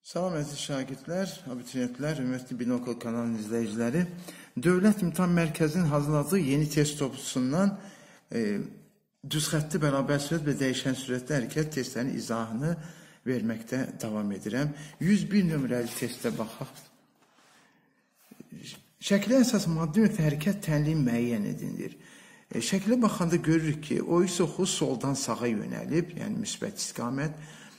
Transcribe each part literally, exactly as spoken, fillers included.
Salam əziz şagirdlər, abituriyentlər, Ümumiyyətli Binokul kanalının izləyiciləri. Dövlət İmtahan Mərkəzinin hazırladığı yeni test topusundan e, düz xətti bərabər sürət və dəyişən sürətli hərəkət testlərinin izahını verməkdə davam edirəm. yüz bir nömrəli testə baxaq. Şəkilə əsas maddi nöqtə hərəkət tənliyi müəyyən edilir. E, şəkilə baxanda görürük ki, o x oxu soldan sağa yönəlib, yəni müsbət istiqamət.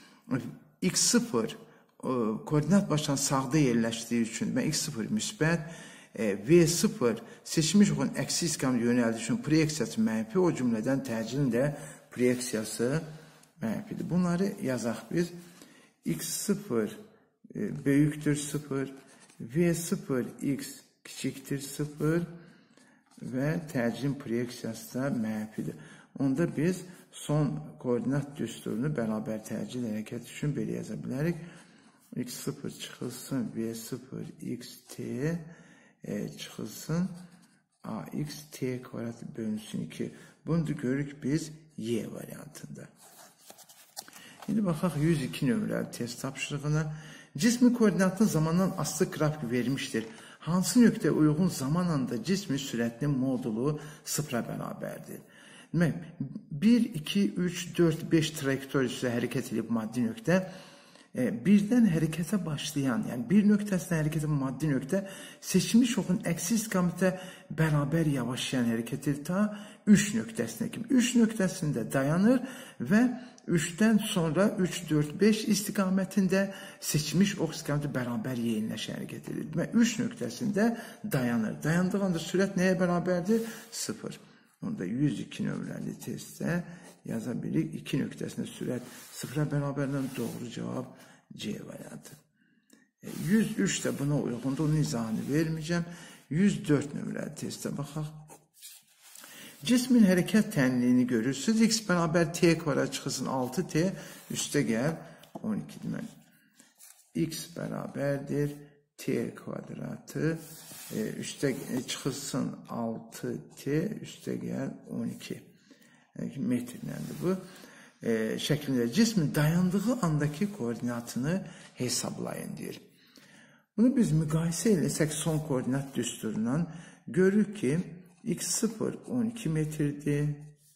x sıfır koordinat başdan sağda yerləşdiyi üçün və x sıfır müsbət, v sıfır seçilmiş oxun əksi istiqamət yönəldiyi üçün proyeksiyası mənfi, o cümlədən təcilin də proyeksiyası mənfidir. Bunları yazaq biz. x sıfır böyükdür sıfır, v sıfır x kiçikdir sıfır və təcilin proyeksiyası da mənfidir. Onda biz son koordinat düsturunu bərabər təcil hərəkət üçün belə yaza bilərik. x sıfır çıxılsın, v sıfır x t e, çıxılsın, ax t kvadratı bölünsün iki. Bunu da görürük biz y variantında. Şimdi baxaq yüz iki nömrəli test tapşırığına. Cismin koordinatının zamandan asılı qrafik vermişdir. Hansı nöqtəyə uyğun zaman anda cismin sürətinin modulu sıfıra bərabərdir? Demək, bir, iki, üç, dörd, beş trajektoriyası hərəkət edib maddi nöqtə, birdən hərəkətə başlayan, yəni bir nöqtəsindən hərəkətə maddi nöqtə seçilmiş oxun əksi istiqamətə bərabər yavaşlayan hərəkət edir ta üç nöqtəsinə kimi. üç nöqtəsində dayanır və üçdən sonra üç, dörd, beş istiqamətində seçilmiş ox istiqaməti bərabər yeyinləşən hərəkət edir. Və üç nöqtəsində dayanır. Dayandığı anda sürət nəyə bərabərdir? sıfır. Onda yüz iki nömrəli testdə yaza bilirik. iki nöqtəsində sürət sıfıra bərabərdən doğru cavab C variantı. yüz üç də buna uyğundur. Onun izahını verməyəcəm. yüz dörd nömrəli testə baxaq. Cismin hərəkət tənliyini görürsünüz. X bərabər t kvadrat çıxılsın altı t üstə gəl on iki demək. X bərabərdir t kvadratı üstə çıxılsın altı t üstə gəl on iki. Metrləndir bu. E, şəklində cismin dayandığı andakı koordinatını hesablayın deyir. Bunu biz müqayisə eləsək son koordinat düsturundan görürük ki, x sıfır on iki metrdir,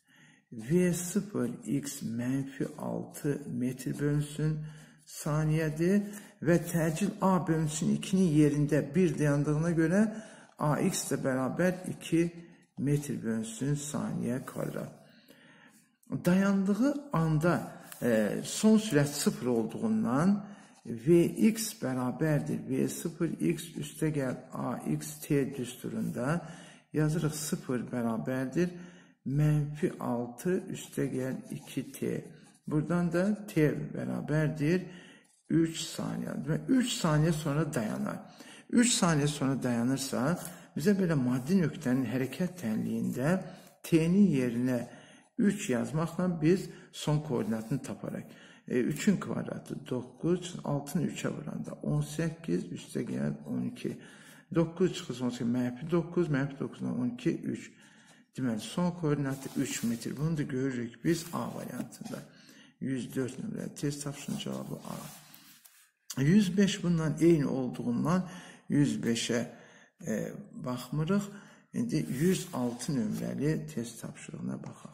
v sıfır x mənfi altı metr bölünsün saniyədir və təcil a bölünsün ikinin yerində bir dayandığına görə ax də bərabər iki metr bölünsün saniyə kvadrat. Dayandığı anda e, son sürət sıfır olduğundan vx bərabərdir. v sıfır x üstə gəl ax t düsturunda yazırıq sıfır bərabərdir. Mənfi altı üstə gəl iki t. Buradan da t bərabərdir üç saniyə. üç saniyə sonra dayanar. üç saniyə sonra dayanırsa bizə belə maddi nöqtənin hərəkət tənliyində t'nin yerinə üç yazmaqla biz son koordinatını taparaq. üçün kvadratı doqquz, altını üçə vuranda on səkkiz, üstə gəl on iki. doqquz çıxılsın on səkkiz, mənfi doqquz, mənfi doqquzdan on iki, üç. Deməli, son koordinatı üç metr. Bunu da görürük biz A variantında. yüz dörd nömrəli test tapşırığının cavabı A. yüz beş bundan eyni olduğundan yüz beşə e, baxmırıq. İndi yüz altı nömrəli test tapşırığına baxaq.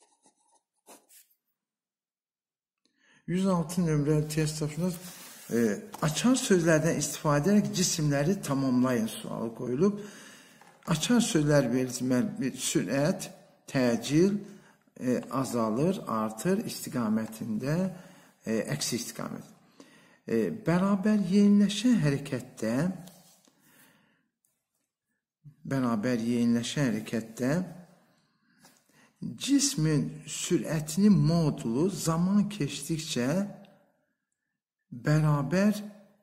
yüz altı nömrəli test tapşırığında e, açar sözlərdən istifadə edərək cisimləri tamamlayın sualı qoyulub. Açar sözlər verilməli sürət, təcil, e, azalır, artır istiqamətində, e, əksi istiqamət. E, bərabər yeyinləşən hərəkətdə bərabər yeyinləşən hərəkətdə cismin sürətinin modulu zaman keçdikcə bərabər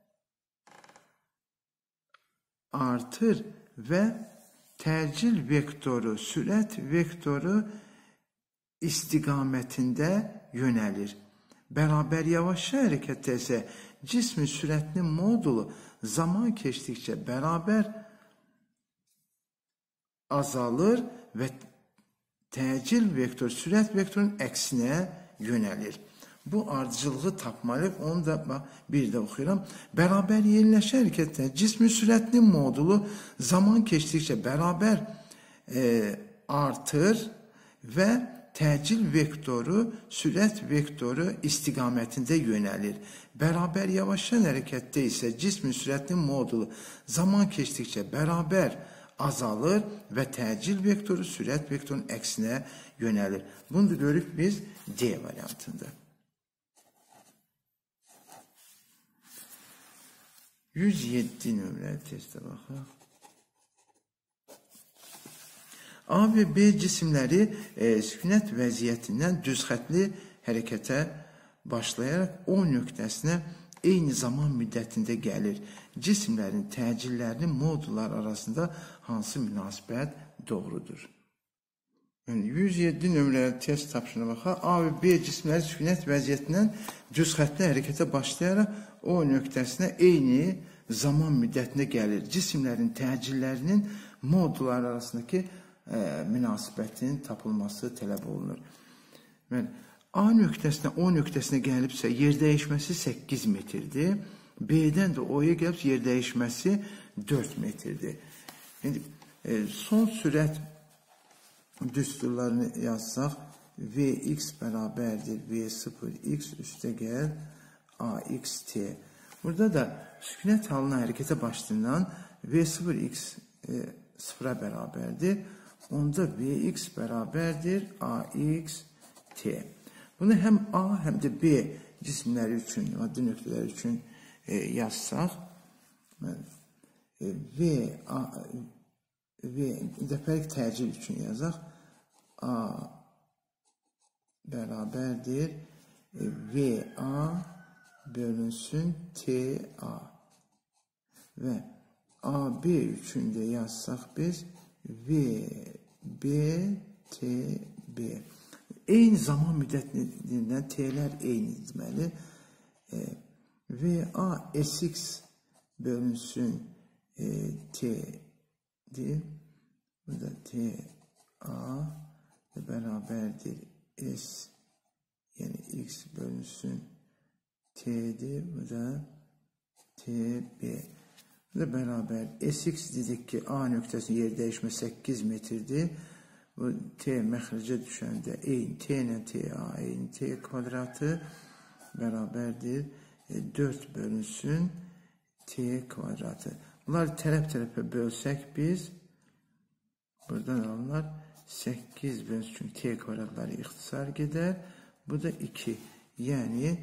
artır və təcil vektoru, sürət vektoru istiqamətində yönəlir. Bərabər yavaşlayan hərəkətdə isə cismin sürətinin modulu zaman keçdikcə bərabər azalır və təcil vektor sürət vektorunun əksinə yönəlir. bu ardıcılığı tapmalıyıq. Onu da bir də oxuyuram. Bərabər yerləşə hərəkətdə cismin sürətinin modulu zaman keçdikcə bərabər e, artır və təcil vektoru sürət vektoru istiqamətində yönəlir. Bərabər yavaşlayan hərəkətdə isə cismin sürətinin modulu zaman keçdikcə bərabər azalır və təcil vektoru sürət vektorunun əksinə yönəlir. Bunu da görürük biz D variantında. yüz yeddi nömrəli testə baxaq. A və B cisimləri e, sükunət vəziyyətindən düz xətli hərəkətə başlayaraq O nöqtəsinə eyni zaman müddətində gəlir. Cisimlərin təcillərinin modullar arasında hansı münasibət doğrudur? Yəni, yüz yeddi nömrəli test tapşırına baxaq. A və B cisimləri sükunət vəziyyətindən düz xətli hərəkətə başlayaraq O nöqtəsinə eyni zaman müddətində gəlir. Cisimlərin təcillərinin modullar arasındakı e, münasibətinin tapılması tələb olunur. Yəni, A nöqtəsinə O nöqtəsinə gəlibsə yer dəyişməsi səkkiz metrdir. B'dən də O'ya gəlibsə yer dəyişməsi dörd metrdir. Yəni, e, son sürət düsturlarını yazsaq Vx bərabərdir V sıfır x üstə gəl Axt. Burada da sükunət halına hərəkətə başlayan V sıfır x e, sıfıra bərabərdir. Onda Vx bərabərdir Axt. Bunu həm A, həm də B cisimləri üçün, maddi nöqtələri üçün e, yazsaq, e, V, A, V, dəfəlik təcil üçün yazaq, A bərabərdir V A bölünsün T A və A B üçün də yazsaq biz V B T B. Eyni zaman müddətindən T'lər eyni deməli. E, V A S X bölünsün e, T'dir. Burada T A bərabərdir S, yəni X bölünsün T'dir. Bu da T B. Bu da bərabər S X dedik ki, A nöqtəsinin yer dəyişmə səkkiz metrdir. Bu T məxrəcə düşəndə eyni T ilə T A eyni T kvadratı bərabərdir dörd bölünsün T kvadratı. Bunları tərəf-tərəfə bölsək biz buradan alınır səkkiz bölünsün T kvadratları ixtisar gedər. Bu da iki. Yəni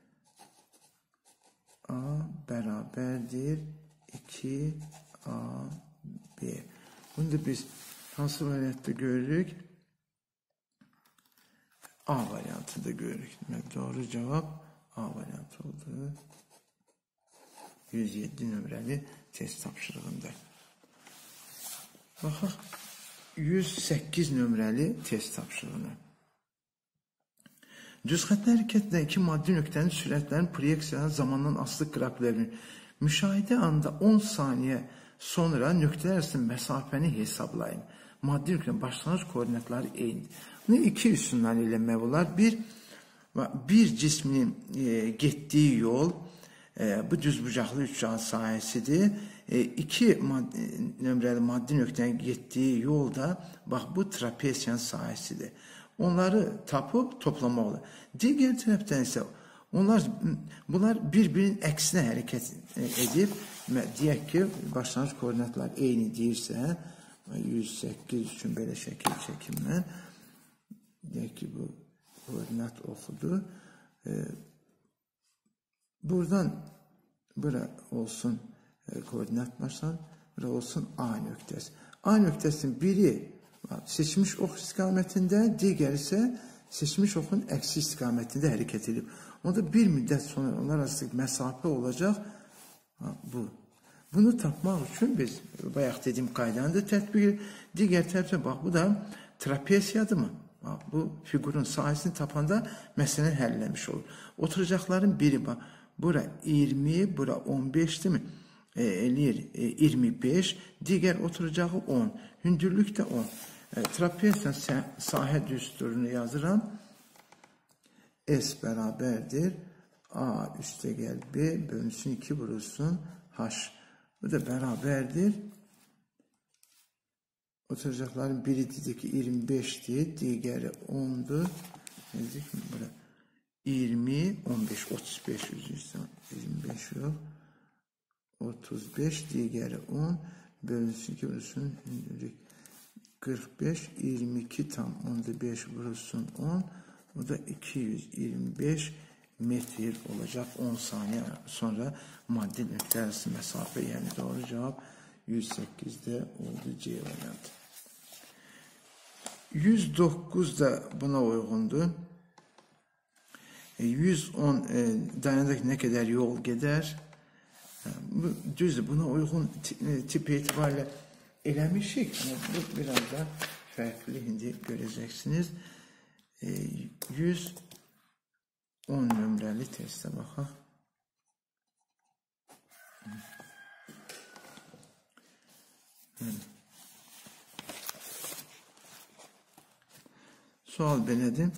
A bərabərdir iki A B. Bunu da biz hansı variantda görürük? A variantında görürük. Doğru cevap A variantı oldu. yüz yeddi nömrəli test tapşırığında. Baxaq yüz səkkiz nömrəli test tapşırığına. Düz xətli hərəkətlə iki maddi nöqtənin sürətlərinin proyeksiyanın zamandan asılı qrafiklərini müşahidə anda on saniyə sonra nöqtələr arasında məsafəni hesablayın. Maddi nöqtənin başlanğıc koordinatları eynidir. Bunu iki üsundan eləmək olar. Bir, bir cismin e, getdiyi yol e, bu düzbucaqlı üçgen sahəsidir. E, iki maddi, nömrəli maddi nöqtənin getdiyi yol da bax bu trapesiyanın sahəsidir. Onları tapıb toplamaq olur. Digər tərəfdən isə onlar, bunlar bir-birinin əksinə hərəkət edib, deyək ki, başlanğıc koordinatlar eyni deyirsə, yüz səkkiz üçün belə şəkil çəkim mən, deyək ki, bu koordinat oxudu. E, buradan bura olsun e, koordinat başlanğıc, bura olsun A nöqtəsi. A nöqtəsinin biri seçmiş ox istiqamətində, digər isə seçmiş oxun əksi istiqamətində hərəkət edib. Onda bir müddət sonra onlar arasında məsafə olacaq bu. Bunu tapmaq üçün biz bayaq dediyim qaydanı da tətbiq edirik. Digər tərəfdən bax bu da trapesiyadır mı? Bax, bu figurun sahəsini tapanda məsələni həlləmiş olur. Oturacaqların biri bax, bura iyirmi, bura on beşdir mi? E, eləyir e, iyirmi beş, digər oturacağı on, hündürlük də on. E, trapesiyanın sahə düsturunu yazıram. S beraberdir A üste gel B bölünsün iki vurulsun H. Bu da beraberdir. Oturacakların biri dedik ki yirmi beşti, diğeri ondu. Dedik mi burada? yirmi, on beş, otuz beş, yirmi beş yok. otuz beş, diğeri on. Bölünsün iki vurulsun. kırk beş, yirmi iki tam onda beş vurulsun on. O da iki yüz yirmi beş metre olacak. on saniye sonra madde nöqtə arası mesafe, yani doğru cevap yüz sekizde oldu C variantı. yüz dokuz da buna uygundu. yüz on e, dayanacak ne kadar yol gider? Bu düzdür, buna uygun tip itibariyle eləmişik. Bu biraz da farklı, şimdi göreceksiniz. E, yüz on nömrəli testə baxaq. Sual belədir.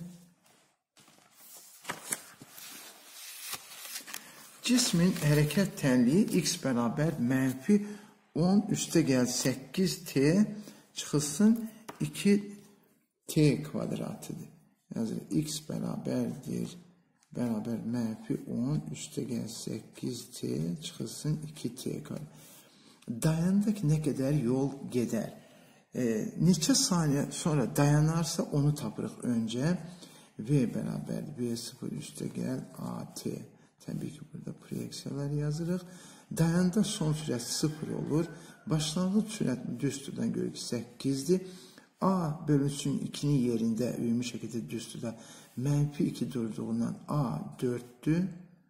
Cismin hərəkət tənliyi x bərabər mənfi on üstə gəl səkkiz t çıxılsın iki t kvadratıdır. Yazılır x bərabərdir bərabər mənfi on üstə gəl səkkiz t çıxılsın iki t kvadratıdır. Dayandık nə qədər yol gedər. E, neçə saniyə sonra dayanarsa onu tapırıq öncə. V bərabər v sıfır üstə gəl at. Təbii ki, burada proyeksiyalar yazırıq. Dayanda son sürət sıfır olur. Başlanğıc sürət düsturdan görürük ki, səkkizdir. A bölünsün ikinin yerində ümumi şəkildə düsturda mənfi iki durduğundan A dörddür.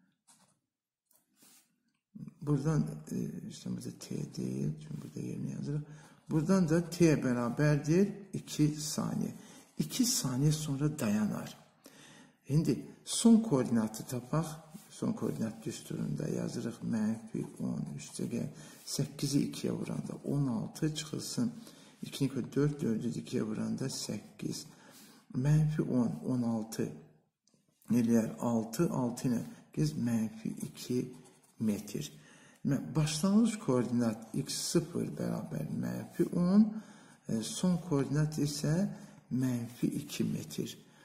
Buradan, işte burada T değil, çünkü burada yerine yazırıq. Buradan da T bərabərdir iki saniyə. iki saniyə sonra dayanar. Şimdi son koordinatı tapaq. Son koordinat düsturunda yazırıq. Mənfi on üstə gəl. səkkizi ikiyə vuranda on altı çıxılsın. ikini koy dörd, dördü ikiyə vuranda səkkiz. Mənfi on, on altı. Neliyər? altı, altı ilə gəz mənfi iki metr. Başlanğıc koordinat x sıfır bərabər mənfi on. Son koordinat isə mənfi iki metr.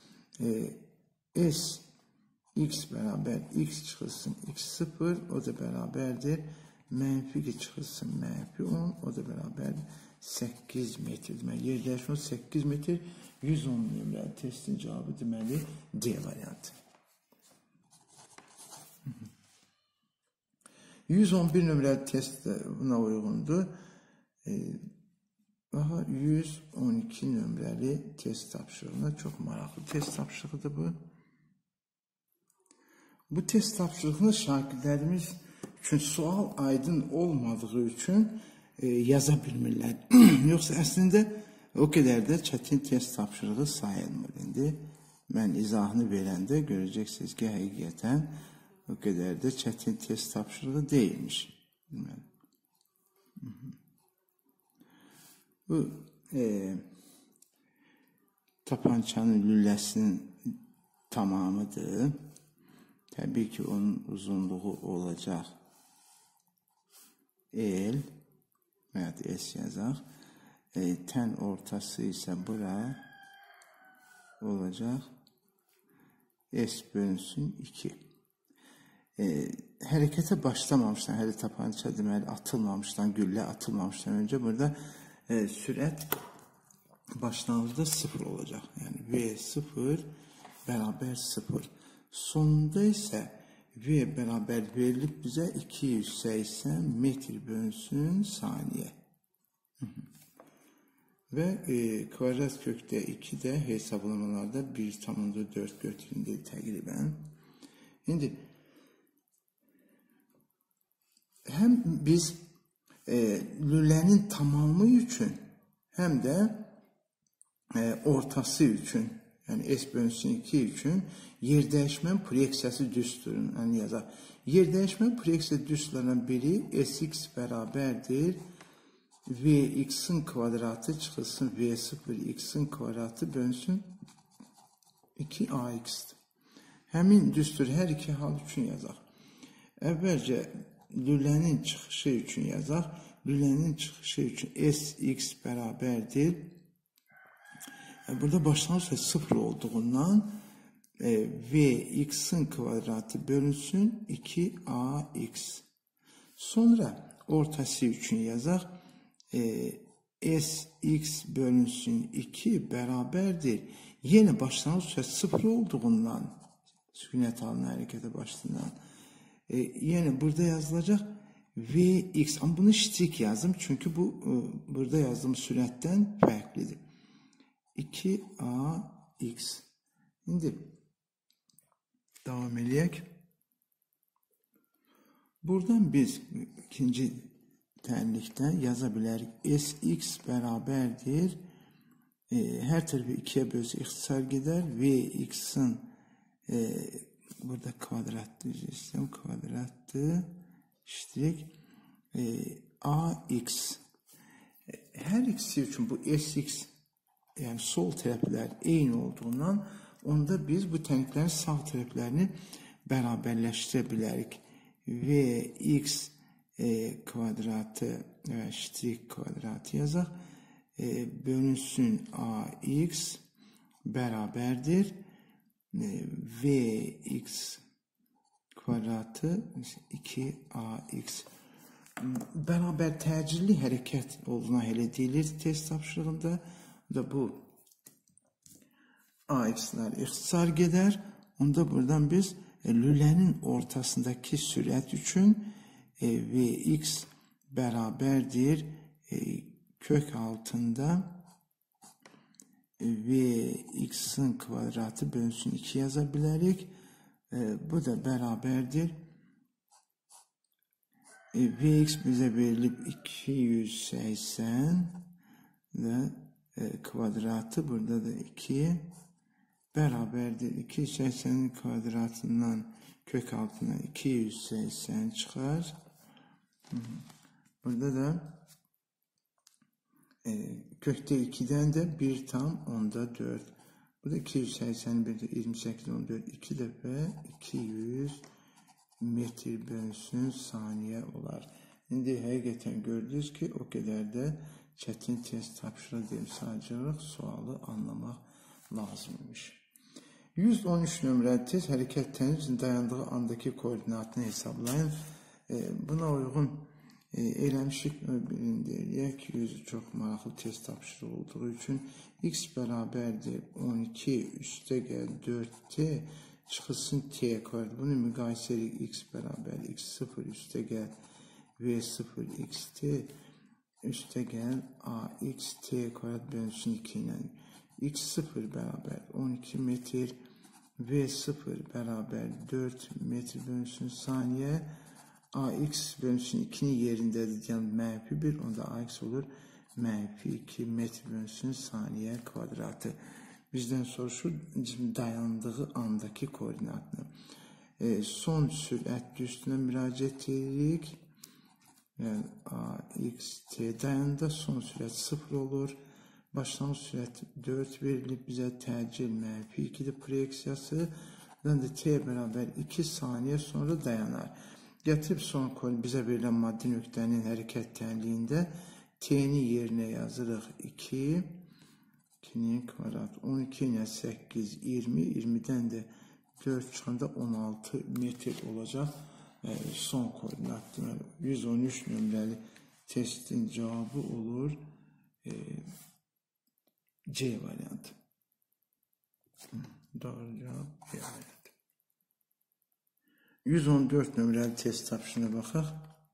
S x bərabər x çıxılsın x sıfır, o da bərabərdir. Mənfi iki çıxılsın mənfi on, o da bərabər səkkiz metr. Deməli, yerləşmə səkkiz metr, yüz on nömrəli testin cavabı deməli D variantı. yüz on bir nömrəli test də buna uyğundur. Daha yüz on iki nömrəli test tapşırığına çox maraqlı test tapşırığıdır bu. Bu test tapşırığını şagirdlərimiz üçün sual aydın olmadığı üçün e, yaza bilmirlər. Yoxsa əslində o qədər də çətin test tapşırığı sayılmır. İndi mən izahını verəndə görəcəksiniz ki, həqiqətən o qədər də çətin test tapşırığı deyilmiş. Bu e, tapançanın lüləsinin tamamıdır. Təbii ki, onun uzunluğu olacaq L veya S yazaq. E, tən ortası isə bura olacaq S bölünsün iki. E, hərəkətə başlamamışdan, hələ tapança deməli atılmamışdan, güllə atılmamışdan öncə burada e, sürət başlanğıcda sıfır olacaq. Yəni V sıfır bərabər sıfır. Sonunda isə V bərabər verilib bizə iki yüz səksən metr bölünsün saniyə. Və e, kvadrat kökdə iki də hesablamalarda bir tam dörd götüründür təqribən. İndi həm biz e, lülənin tamamı üçün, həm də e, ortası üçün, yəni S bölünsün iki üçün yer dəyişmən proyeksiyası düsturun, yəni yazaq. Yer dəyişmən proyeksiya düsturlarından biri Sx bərabərdir Vx'in kvadratı çıxılsın V sıfır x'in kvadratı bölünsün iki A X'dir. Həmin düstur hər iki hal üçün yazaq. Əvvəlcə lülənin çıxışı üçün yazaq. Lülənin çıxışı üçün Sx bərabərdir. Burada başlanğıc sıfır olduğundan Vx'in kvadratı bölünsün iki A X. Sonra ortası üçün yazaq. Sx bölünsün iki bərabərdir. Yenə başlanğıc sıfır olduğundan sükunət halına hərəkətə başlayan. E, yəni burada yazılacaq Vx. Amma bunu ştrik yazdım. Çünki bu e, burada yazdığım sürətdən fərqlidir. iki A X. İndi davam edək. Buradan biz ikinci tənlikdən yaza bilərik. Sx bərabərdir. E, hər tərəfi ikiyə bölsə ixtisar gedər. Vx'in e, burada kvadratlı sistem kvadratlı ştrik e, Ax. E, hər ikisi üçün bu Sx yəni sol tərəflər eyni olduğundan onda biz bu tənliklərin sağ tərəflərini bərabərləşdirə bilərik. Vx e, kvadratı və ştrik kvadratı yazaq. E, bölünsün Ax bərabərdir. E, Vx kvadratı iki A X. Bərabər təcilli hərəkət olduğuna elə deyilir test tapşırığında. Da bu A X'lər ixtisar gedər. Onda buradan biz e, lülənin ortasındakı sürət üçün e, Vx bərabərdir. E, kök altında e, Vx'in kvadratı bölünsün iki yaza bilərik. E, bu da bərabərdir. E, Vx bizə verilib iki yüz səksən və e, kvadratı burada da iki bərabərdir. iki yüz səksənin kvadratından kök altına iki yüz səksən çıxar. Burada da e, kökdə ikidən də bir tam onda dörd. Burada iki yüz səksən bir də iyirmi səkkiz on dörd iki dəfə iki yüz metr bölünsün saniyə olar. İndi həqiqətən gördünüz ki, o qədər də çətin test tapşırıq deyil. Sadəcə sualı anlamaq lazımmış. yüz on üç nömrəli test hərəkət tənizin dayandığı andakı koordinatını hesablayın. E, buna uyğun e, eləmişik deyək. yüz çox maraqlı test tapşırıq olduğu üçün x bərabərdir on iki üstə gəl dörd t çıxılsın t kvadrat. Bunu müqayisə edirik. X bərabər x sıfır üstə gəl v sıfır xt üstə gəl ax t kvadrat bölünsün iki ilə. X sıfır bərabər on iki metr, v sıfır bərabər dörd metr bölünsün saniyə. Ax bölünsün ikinin yerindədir. Yəni mənfi bir, onda ax olur mənfi iki metr bölünsün saniyə kvadratı. Bizdən soruşur dayandığı andakı koordinatını. E, son sürət üstünə müraciət edirik. Yəni ax t dayanında son sürət sıfır olur. Başlanğıc sürət dörd verilib bizə təcil mənfi ikidir proyeksiyası. Buradan da t bərabər iki saniyə sonra dayanar. Gətirib son kol bizə verilən maddi nöqtənin hərəkət tənliyində t'nin yerinə yazırıq iki. ikinin kvadrat on iki ilə səkkiz iyirmi. iyirmidən də dörd çıxanda on altı metr olacaq. E, son koordinat deməli yüz on üç nömrəli testin cavabı olur e, C variantı. Doğru cavab C variantı. yüz on dörd nömrəli test tapşırığına baxaq.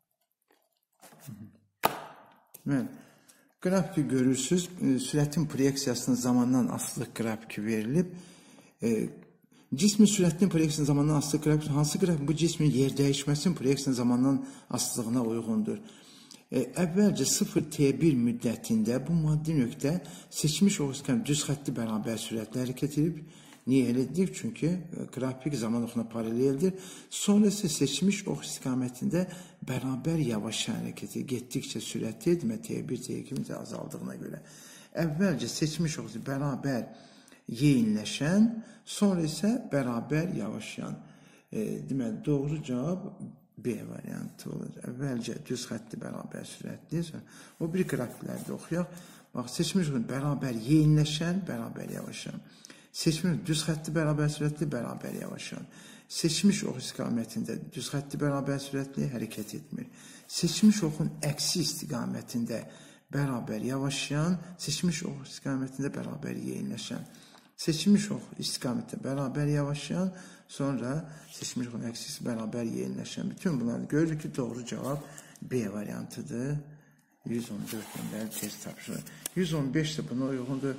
Mən qrafiki görürsünüz. Sürətin proyeksiyasının zamandan asılılıq qrafiki verilib. E, cismin sürətinin proyeksiyasının zamandan asılılıq qrafiki, hansı qrafik bu cismin yer dəyişməsinin proyeksiyasının zamandan asılılığına uyğundur? E, əvvəlcə sıfır t bir müddətində bu maddi nöqtə seçmiş oxuskan düz xətti bərabər sürətlə hərəkət edib. Niyə elə dedik? Çünki qrafik zaman oxuna paraleldir. Sonra isə seçmiş ox istiqamətində bərabər yavaş hərəkəti getdikcə sürətli demə t bir t iki azaldığına görə. Əvvəlcə seçmiş ox bərabər yeyinləşən, sonra isə bərabər yavaşlayan. E, deməli, doğru cavab B variantı olur. Əvvəlcə düz xəttli bərabər sürətli. O bir qrafiklərdə oxuyaq. Bax, seçmiş oxun bərabər yeyinləşən, bərabər yavaşlayan. Seçmiş düz xəttli bərabər sürətli, bərabər yavaşlayan. Seçmiş ox istiqamətində düz xəttli bərabər sürətli hərəkət etmir. Seçmiş oxun əksi istiqamətində bərabər yavaşlayan, seçmiş ox istiqamətində bərabər yeyinləşən. Seçmiş ox istiqamətində bərabər yavaşlayan, sonra seçmiş oxun əksisi bərabər yeyinləşən. Bütün bunları görürük ki, doğru cavab B variantıdır. yüz on dörd nömrəli test tapşırır. yüz on beş də buna uyğundur.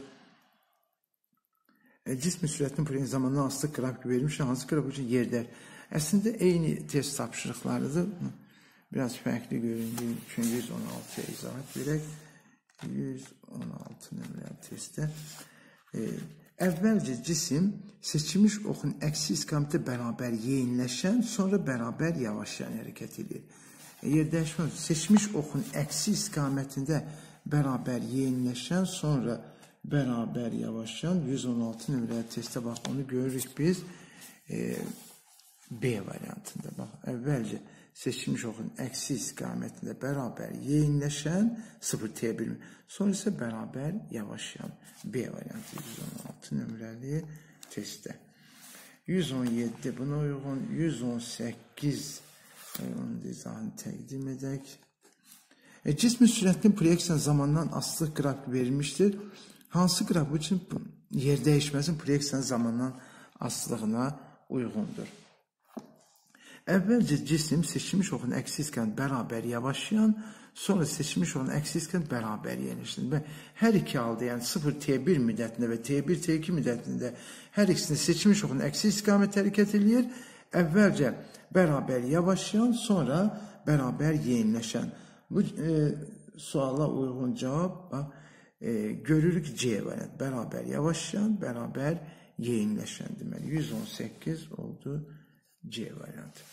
E, cismi sürətinin proyeyin zamandan asılı qrafik verilmiş, hansı qrafik üçün yerlər. Əslində eyni test tapşırıqlarıdır. Biraz fərqli göründüyü üçün yüz on altıya izahat verək. yüz on altı nömrəli testdə. E, əvvəlcə cisim seçilmiş oxun əksi istiqamətdə bərabər yeyinləşən, sonra bərabər yavaşlayan hərəkət edir. E, yer dəyişmə, seçilmiş oxun əksi istiqamətində bərabər yeyinləşən, sonra bərabər yavaşlayan yüz on altı nömrəli testdə bax, onu görürük biz e, B variantında. Bax, əvvəlcə seçilmiş oxun əksi istiqamətində bərabər yeyinləşən sıfır T bir, sonra isə bərabər yavaşlayan B variantı yüz on altı nömrəli testdə. yüz on yeddi buna uyğun, yüz on səkkiz onun izahını təqdim edək. E, cismin sürətinin proyeksiya zamandan asılı qrafik verilmişdir. Hansı qrafik üçün yer dəyişməsin proyeksiya zamandan asılılığına uyğundur? Əvvəlcə cisim seçilmiş oxun əksi istiqamətində bərabər yavaşlayan, sonra seçilmiş oxun əksi istiqamətində bərabər yeyinləşən. Və hər iki halda, yəni sıfır T bir müddətində və T bir T iki müddətində hər ikisini seçilmiş oxun əksi istiqamətdə hərəkət edir. Əvvəlcə bərabər yavaşlayan, sonra bərabər yeyinləşən. Bu e, suala uyğun cavab e, görürük C variantı. Bərabər yavaşlayan, bərabər yeyinləşən deməli. yüz on səkkiz oldu C variantı.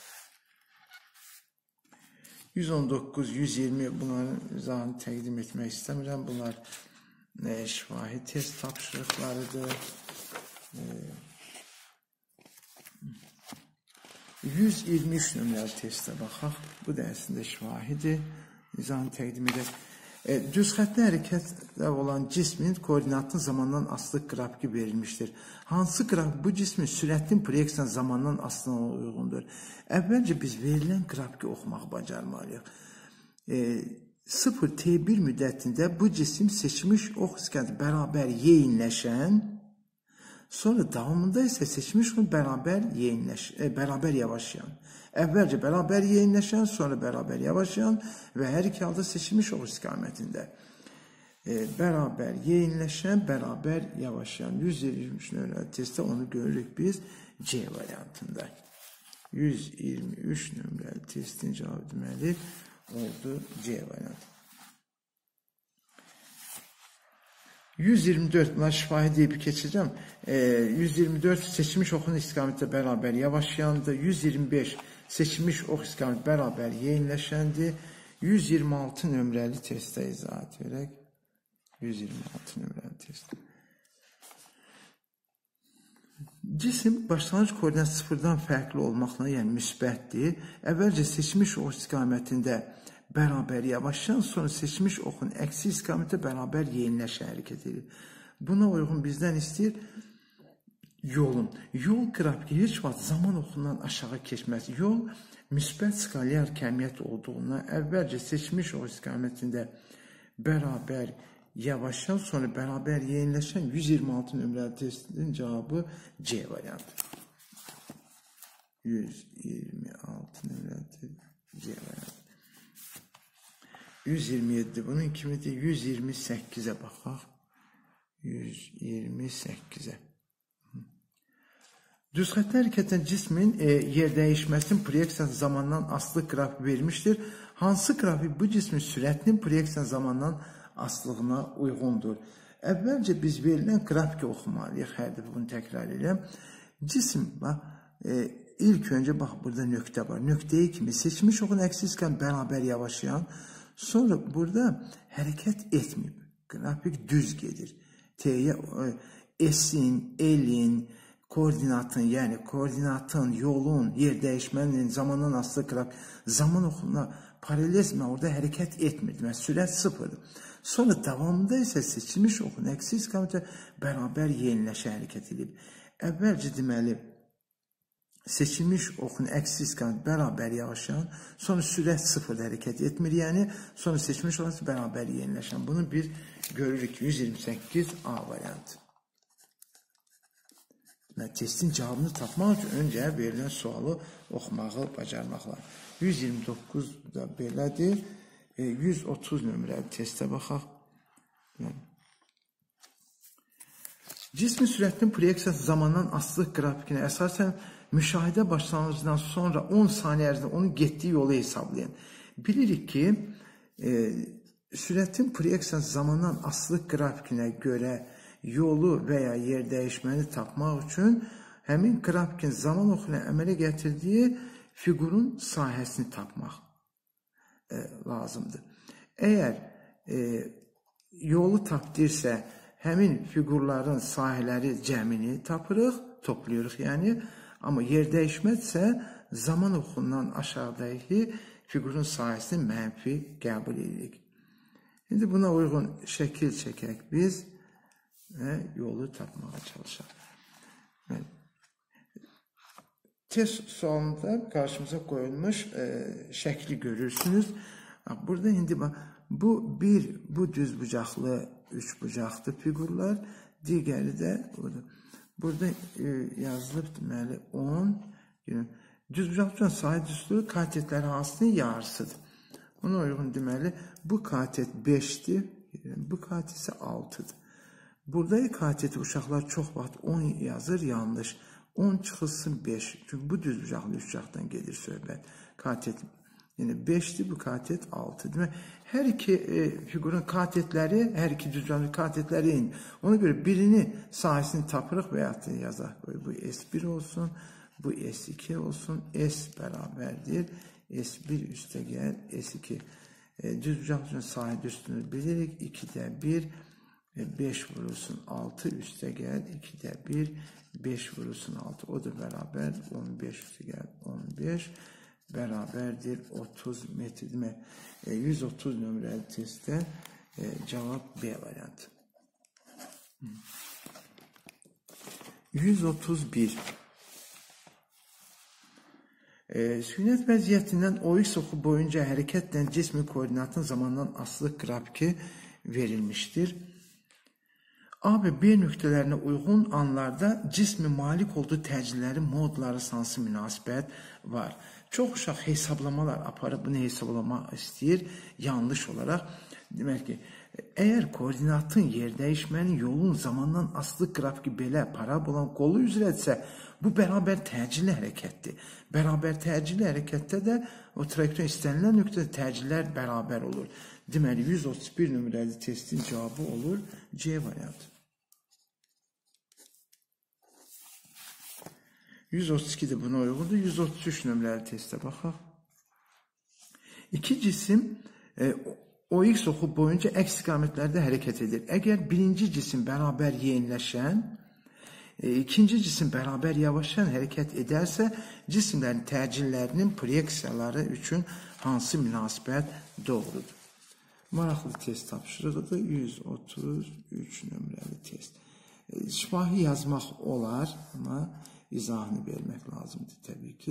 yüz on doqquz, yüz iyirmi bunların izahını təqdim etmək istəmirəm. Bunlar e, şifahi test tapşırıqlarıdır. E, yüz iyirmi üç nömrəli testə baxaq. Bu da əslində şifahidir. İzahını təqdim edək. E, düz xəttli hərəkətlə olan cismin koordinatının zamandan asılı qrafiki verilmişdir. Hansı qrafik bu cismin sürətinin proyeksiya zamandan asılına uyğundur? Əvvəlcə biz verilən qrafiki oxumaq bacarmalıyıq. E, sıfır T bir müddətində bu cisim seçilmiş ox istiqamətində bərabər yeyinləşən, sonra davamında isə seçilmiş ox bərabər yeyinləş, e, bərabər yavaşlayan. Əvvəlcə bərabər yeyinləşən, sonra bərabər yavaşlayan və hər iki halda seçilmiş ox istiqamətində e, bərabər yeyinləşən, bərabər yavaşlayan. yüz iyirmi üç nömrəli testdə onu görürük biz C variantında. yüz iyirmi üç nömrəli testin cavabı deməli oldu C variantı. yüz iyirmi dörd, bunlar şifahi deyib keçəcəm. E, yüz iyirmi dörd seçilmiş oxun istiqamətdə bərabər yavaşlayandı. yüz iyirmi beş seçilmiş ox istiqamətdə bərabər yeyinləşəndi. yüz iyirmi altı nömrəli testdə izahat verək. yüz iyirmi altı nömrəli test. Cisim başlanğıc koordinat sıfırdan fərqli olmaqla, yəni müsbətdir. Əvvəlcə seçilmiş ox istiqamətində bərabər yavaşlayan, sonra seçilmiş oxun əksi istiqamətdə bərabər yeyinləşən hərəkət edir. Buna uyğun bizdən istəyir yolun. Yol qrafiki heç vaxt zaman oxundan aşağı keçməz. Yol müsbət skalyar kəmiyyət olduğundan əvvəlcə seçilmiş ox istiqamətində bərabər yavaşlayan, sonra bərabər yeyinləşən yüz iyirmi altı nömrəli testin cavabı C variantı. yüz iyirmi altı nömrəli C variantı. yüz iyirmi yeddi bunun kimidir? yüz iyirmi səkkizə baxaq. yüz iyirmi səkkizə. Düz xəttli hərəkətdən cismin e, yer dəyişməsinin proyeksiya zamandan asılı qrafik verilmişdir. Hansı qrafik bu cismin sürətinin proyeksiya zamandan asılılığına uyğundur? Əvvəlcə biz verilən qrafiki oxumalıyıq. Hər dəfə bunu təkrar edirəm. Cisim, bax, e, ilk öncə bax, burada nöqtə var. Nöqtəyi kimi seçilmiş oxun əksi istiqamətdə bərabər yavaşlayan, sonra burada hərəkət etməyib. Qrafik düz gedir. T'yə S-in, L-in, koordinatın, yəni koordinatın, yolun, yer dəyişmənin, zamandan asılı qrafik, zaman oxuna paralelizmə orada hərəkət etmir. Demək, sürət sıfırdır. Sonra davamında isə seçilmiş oxun əksi istiqamətə bərabər yeniləşə hərəkət edib. Əvvəlcə deməli, seçilmiş oxun əksi istiqamət bərabər yavaşlayan, sonra sürət sıfırda hərəkət etmir, yəni sonra seçilmiş oxun bərabər yeniləşən. Bunu bir görürük yüz iyirmi səkkiz A variantı. Testin cavabını tapmaq üçün öncə verilən sualı oxumağı bacarmaq lazım. yüz iyirmi doqquz da belədir. yüz otuz nömrəli testə baxaq. Cismin sürətinin proyeksiyası zamandan asılılıq qrafikinə əsasən müşahidə başlanğıcından sonra on saniyə ərzində onun getdiyi yolu hesablayın. Bilirik ki, e, sürətin proyeksiyası zamandan asılılıq qrafikinə görə yolu və ya yer dəyişməni tapmaq üçün həmin grafikin zaman oxuna əmələ gətirdiyi fiqurun sahəsini tapmaq e, lazımdır. Əgər e, yolu tapdirsə, həmin fiqurların sahələri cəmini tapırıq, toplayırıq yəni, amma yer dəyişmədsə, zaman oxundan aşağıdakı fiqurun sahəsini mənfi qəbul edirik. İndi buna uyğun şəkil çəkək biz və yolu tapmağa çalışaq. Yəni, test sualında qarşımıza qoyulmuş e, şəkli görürsünüz. Burada indi bax, bu bir, bu düz bucaqlı, üç bucaqlı fiqurlar, digəri də burada. Burada e, yazılıb deməli on, düz bucaqlı sahə düzlüğü katetləri hansının yarısıdır. Buna uyğun deməli bu katet beşdir, bu katet isə altıdır. Burada kateti uşaqlar çox vaxt on yazır, yanlış. on çıxılsın beş. Çünki bu düz bucaqlı üç bucaqdan gedir söhbət. Katet yəni beşdir, bu katet altı. Demək, hər iki e, fiqurun katetləri, hər iki düz bucaqlı katetləri eyni. Ona görə birini sahəsini tapırıq və ya yazaq. Bu S bir olsun, bu S iki olsun. S bərabərdir. S bir üstə gəl, S iki. E, düz bucaqlı sahə düzlüğünü bilirik. ikidə bir. beş vurulsun altı üstə gəl, ikidə bir, beş vurulsun altı, o da bərabər, on beş üstə gəl, on beş bərabərdir otuz metr. Demək, yüz otuz nömrəli testdə e, cavab B variantı. yüz otuz bir. E, sükunət vəziyyətindən O X oxu boyunca hərəkətlə cismin koordinatın zamandan asılı qrafiki verilmişdir. A və B nöqtələrinə uyğun anlarda cismin malik olduğu təcillərin modları hansı münasibət var. Çox uşaq hesablamalar aparıb bunu hesablama istəyir yanlış olaraq. Demək ki, əgər koordinatın yer dəyişmənin yolun zamandan asılı qrafiki belə parabolanın qolu üzrədirsə, bu bərabər təcilli hərəkətdir. Bərabər təcilli hərəkətdə də o trayektoriya istənilən nöqtədə təcillər bərabər olur. Deməli, yüz otuz bir nömrəli testin cavabı olur C variantı. yüz otuz iki də buna uyğundur. yüz otuz üç nömrəli testə baxaq. İki cisim e, O X oxu boyunca əks istiqamətlərdə hərəkət edir. Əgər birinci cisim bərabər yeniləşən, e, ikinci cisim bərabər yavaşlayan hərəkət edərsə, cisimlərin təcillərinin proyeksiyaları üçün hansı münasibət doğrudur? Maraqlı test tapşırıqdır. yüz otuz üç nömrəli test. E, şifahi yazmaq olar, amma izahını vermək lazımdır təbii ki.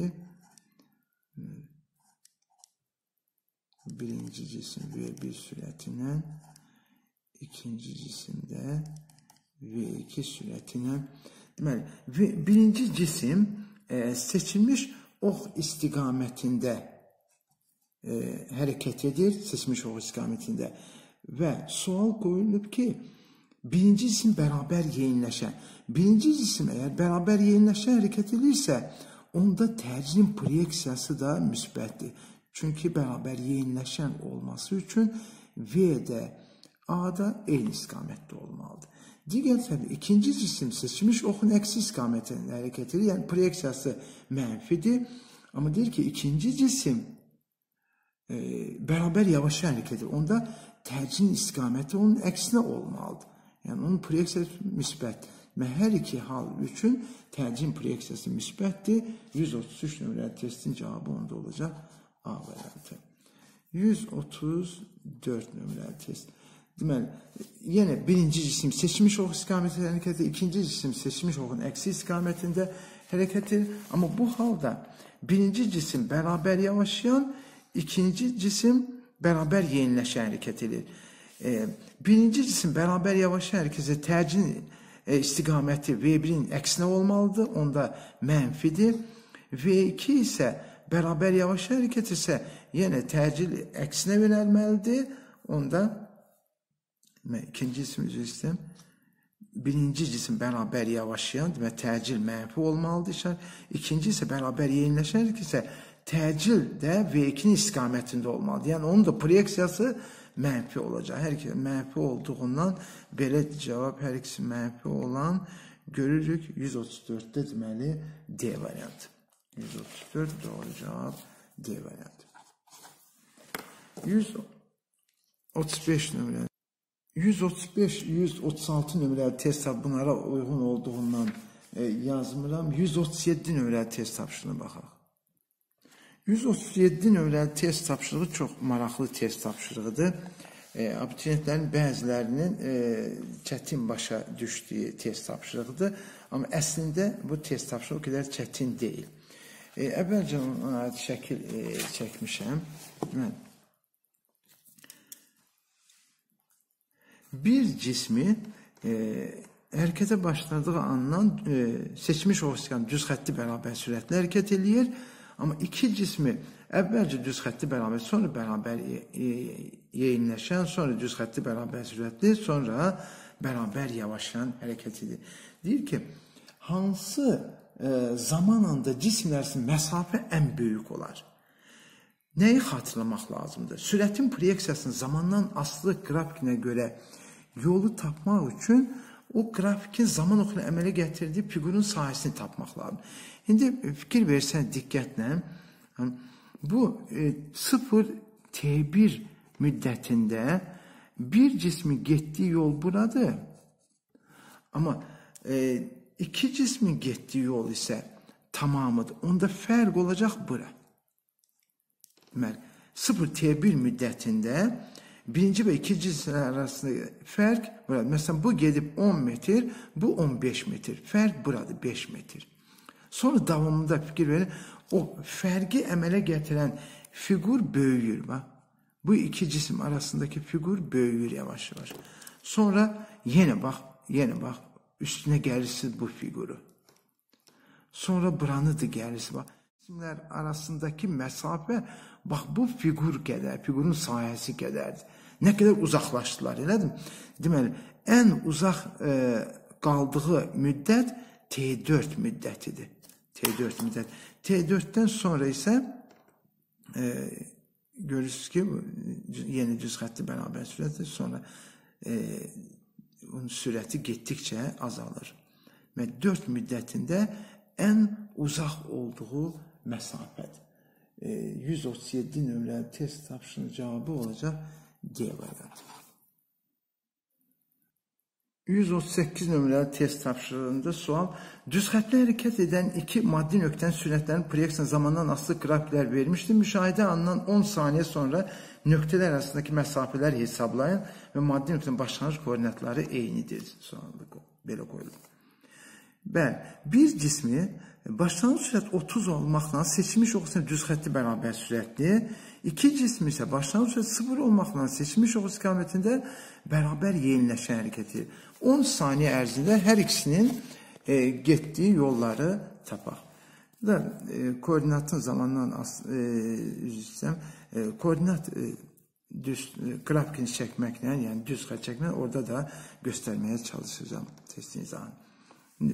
Birinci cisim V bir sürətinə, ikinci cisimdə V iki sürətinə. Deməli, birinci cisim e, seçilmiş ox istiqamətində e, hərəkət edir, seçilmiş ox istiqamətində və sual qoyulub ki, birinci cisim bərabər yeniləşən. Birinci cisim əgər bərabər yeniləşən hərəkət edirsə, onda təcilin proyeksiyası da müsbətdir. Çünki bərabər yeniləşən olması üçün V-də, A-da eyni istiqamətdə olmalıdır. Digər təbii, ikinci cisim seçilmiş oxun əksi istiqamətində hərəkət edir, yəni proyeksiyası mənfidir. Amma deyir ki, ikinci cisim e, bərabər yavaşa hərəkət edir. Onda təcilin istiqaməti onun əksinə olmalıdır. Yəni, onun proyeksiyası müsbət. Və hər iki hal üçün tərcih proyeksiyası müsbətdir. yüz otuz üç nömrəli testin cavabı onda olacaq A variantı. yüz otuz dörd nömrəli test. Deməli, yenə birinci cisim seçilmiş ox istiqamətində hərəkət edir, ikinci cisim seçilmiş oxun əksi istiqamətində hərəkət edir. Amma bu halda birinci cisim bərabər yavaşlayan, ikinci cisim bərabər yeniləşən hərəkət edir. E, birinci cisim bərabər yavaşlayan hərəkət edir, tərcih e, istiqaməti V birin əksinə olmalıdır, onda mənfidir. V iki isə bərabər yavaşlayan hərəkət isə yenə tərcih əksinə yönəlməlidir, onda ikinci cisim üzrə istəyirəm. Birinci cisim bərabər yavaşlayan, demək təcil mənfi olmalıdır. İkinci isə bərabər yeniləşən isə təcil də V ikinin istiqamətində olmalıdır. Yəni onun da proyeksiyası mənfi olacaq. Hər iki mənfi olduğundan belə cavab hər ikisi mənfi olan görürük. yüz otuz dörddə deməli D variantı. yüz otuz dörd doğru cavab D variantı. yüz otuz beş nömrəli. yüz otuz beş yüz otuz altı nömrəli test bunlara uyğun olduğundan e, yazmıram. yüz otuz yeddi nömrəli test tapşırığına baxaq. yüz otuz yeddi nömrəli test tapşırığı çox maraqlı test tapşırığıdır. E, abituriyentlərin bəzilərinin e, çətin başa düşdüyü test tapşırığıdır. Amma əslində bu test tapşırığı o qədər çətin deyil. E, əvvəlcə ona aid şəkil e, çəkmişəm. Mən bir cismi e, hərəkətə başladığı andan e, seçmiş ox istiqamətində düz xətti bərabər sürətlə hərəkət eləyir. Amma iki cismi əvvəlcə düz xətti bərabər, sonra bərabər e, e, yeyinləşən, sonra düz xətti bərabər sürətli, sonra bərabər yavaşlayan hərəkət edir. Deyir ki, hansı e, zaman anda cismlər arasında məsafə ən böyük olar? Nəyi xatırlamaq lazımdır? Sürətin proyeksiyasının zamandan asılı qrafikinə görə yolu tapmaq üçün o qrafikin zaman oxuna əmələ gətirdiyi fiqurun sahəsini tapmaq lazım. İndi fikir versən diqqətlə, bu e, sıfır T bir müddətində bir cismin getdiyi yol buradır. Amma e, iki cismin getdiyi yol isə tamamıdır. Onda fərq olacaq bura. Deməli, sıfır T bir müddətində birinci və ikinci cisimlər arasında fərq buradır. Məsələn, bu gedib on metr, bu on beş metr. Fərq buradır, beş metr. Sonra davamında fikir verin, o fərqi əmələ gətirən fiqur böyüyür. Bax. Bu iki cisim arasındakı fiqur böyüyür yavaş-yavaş. Sonra yenə bax, yenə bax, üstünə gəlirsiniz bu fiquru. Sonra buranıdır gəlirsiniz. Bax. Cisimlər arasındakı məsafə, bax bu fiqur qədər, fiqurun sahəsi qədərdir. Nə qədər uzaqlaşdılar, elədir mi? Deməli, ən uzaq e, qaldığı müddət T dörd müddətidir. T dörd müddət. T dörddən sonra isə e, görürsünüz ki, yeni düz xətti bərabər sürətdir. Sonra e, onun sürəti getdikcə azalır. Və dörd müddətində ən uzaq olduğu məsafədir. E, yüz otuz yeddi nömrəli test tapşırığının cavabı olacaq D variantı. yüz otuz səkkiz nömrəli test tapşırığında sual, düz xəttlə hərəkət edən iki maddi nöqtənin sürətlərinin proyeksiya zamandan asılı qrafiklər vermişdir. Müşahidə alınan on saniyə sonra nöqtələr arasındakı məsafələr hesablayın və maddi nöqtənin başlanğıc koordinatları eynidir. Sualda belə qoyulur. Bəli, bir cismi başlanğıc sürət otuz olmaqla seçilmiş ox istiqamətində düz xətti bərabər sürətli, iki cismi isə başlanğıc sürət sıfır olmaqla seçilmiş ox istiqamətində bərabər yeniləşən hərəkəti. on saniyə ərzində hər ikisinin e, getdiyi yolları tapaq. Da, e, koordinatın zamandan e, üzrə e, koordinat e, düz e, qrafikini çəkməklə, yəni düz xətt çəkməklə orada da göstərməyə çalışacağım testin izahını.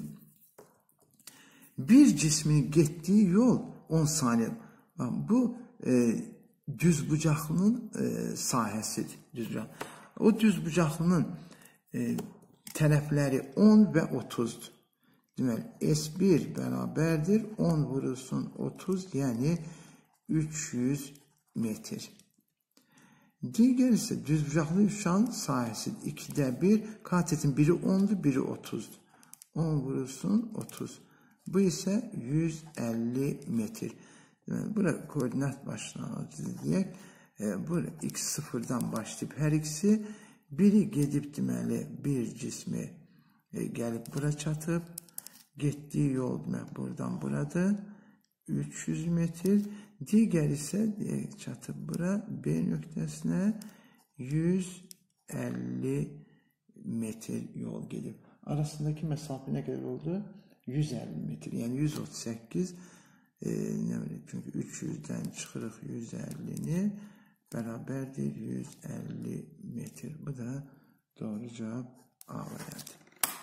Bir cismin getdiyi yol on saniyə. Bu e, düzbucaqlının e, sahəsidir. Düzbucaq. O düzbucaqlının e, tərəfləri on və otuzdur. Deməli, S bir bərabərdir. on vurulsun otuz, yəni üç yüz metr. Digər isə düzbucaqlı üçgen sahəsidir. ikidə bir, katetin biri ondur, biri otuzdur. on vurulsun otuz. Bu ise yüz elli metre. Yani bura koordinat başlangıcı deyək. E, bu x sıfırdan başlayıp her ikisi biri gedib deməli bir cismi e, gelip bura çatıb, getdiyi yol demək buradan buradır. üç yüz metre. Diğer ise e, çatıb bura B nöqtəsinə yüz elli metre yol gedib. Arasındaki mesafe ne kadar oldu? yüz elli metre. Yani yüz otuz səkkiz. E, ne bileyim, çünkü üç yüzden çıxırıq yüz ellini beraberdir yüz elli metre. Bu da doğru cevap A variantı.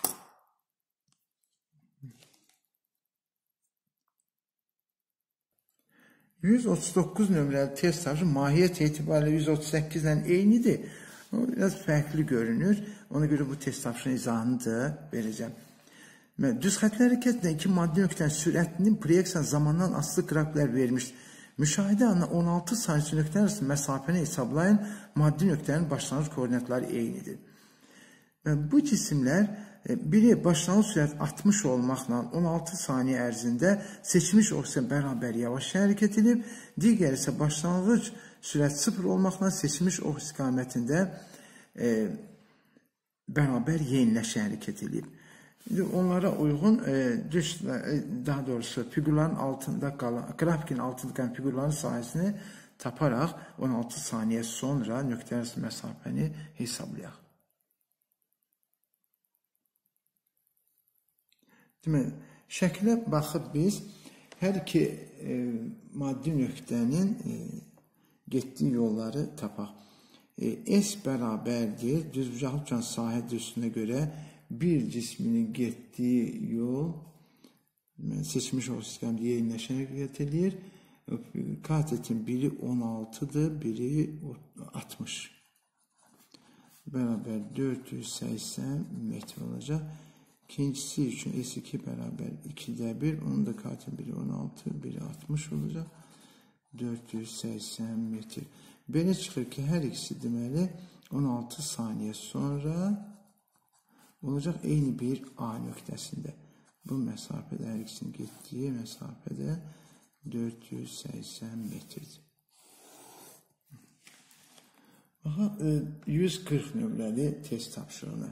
yüz otuz dokuz nömrəli test tapışı mahiyyət etibariyle yüz otuz səkkiz ilə eynidir. O biraz farklı görünür. Ona göre bu test tapışının izahını da vereceğim. Düz xətli hərəkətlə iki maddi nöqtənin sürətinin proyeksiya zamandan asılı qrafiklər verilmiş. Müşahidə anına on altı saniyə nöqtələr arası məsafəni hesablayın. Maddi nöqtənin başlanğıc koordinatları eynidir. Bu cisimlər biri başlanğıc sürət altmış olmaqla on altı saniyə ərzində seçilmiş oksijen bərabər yavaş hərəkət edib, digər isə başlanğıc sürət sıfır olmaqla seçilmiş oks istiqamətində e, bərabər yeniləş hərəkət edib. Onlara uyğun e, düz, e, daha doğrusu figürlərin altında qalan, grafikin altında qalan figürlərin sayəsini taparaq on altı saniyə sonra nöqtə arası məsafəni hesablayaq. Deməli, şəklə baxıb biz hər iki e, maddi nöqtənin e, getdiyi yolları tapaq. E, S bərabərdir, düzbucaqlı uçan sahə düzlüyünə görə bir cisminin getdiyi yol seçmiş o sistemde yeniləşən hərəkət edir. Katetin biri on altıdır, biri altmış. Beraber dört yüz səksən metre olacaq. İkincisi için S iki beraber ikide bir. Onun da katin biri on altı, biri altmış olacaq. dört yüz səksən metre. Belə çıxır ki, hər ikisi deməli on altı saniyə sonra olacaq eyni bir A nöqtəsində. Bu məsafədə hər ikisinin getdiyi məsafədə dört yüz səksən metrdir. Aha, yüz qırx nömrəli test tapşırığına.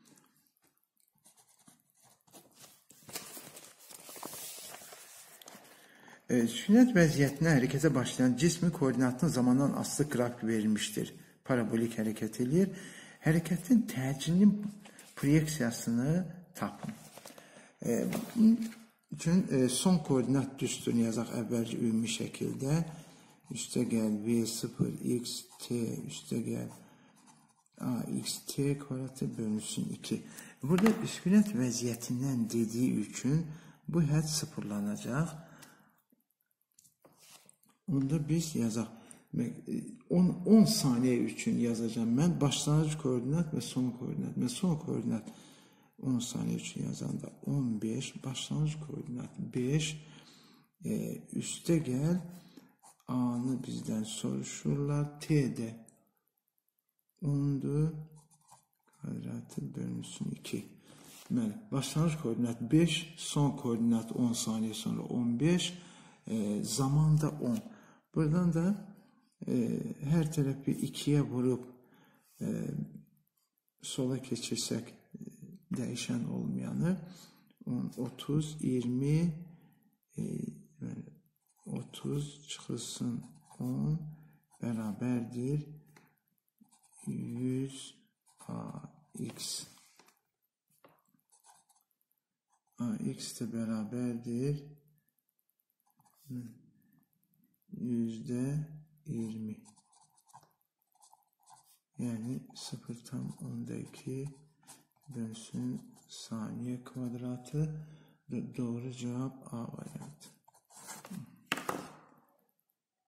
Sünnet vəziyyətinə hərəkətə başlayan cismi koordinatının zamandan asılı qrafik verilmiştir. Parabolik hərəkət edir. Hərəkətin təcilinin proyeksiyasını tapın. E, bunun üçün e, son koordinat düsturunu yazaq əvvəlcə ümumi şəkildə. Üstə gəl V sıfır x t üstə gəl A x t kvadratı bölünsün iki. Burada sünnet vəziyyətindən dediyi üçün bu hədd sıfırlanacaq. Onda biz yazaq. on saniye üçün yazacağım ben. Başlangıç koordinat ve son koordinat. Ve son koordinat on saniye üçün yazanda on beş. Başlangıç koordinat beş. E, üste gel. A'nı bizden soruşurlar. T'de ondu. Kvadratı bölünsün iki. Yani başlangıç koordinat beş. Son koordinat on saniye sonra on beş. E, zamanda on. Buradan da e, her tarafı ikiye vurup e, sola geçirsek e, değişen olmayanı on, otuz, yirmi e, otuz çıkılsın on beraberdir yüz A x. A x de beraberdir yüzde yirmi. Yani sıfır tam onda iki bölünsün saniye kvadratı. Doğru cevap A variantı.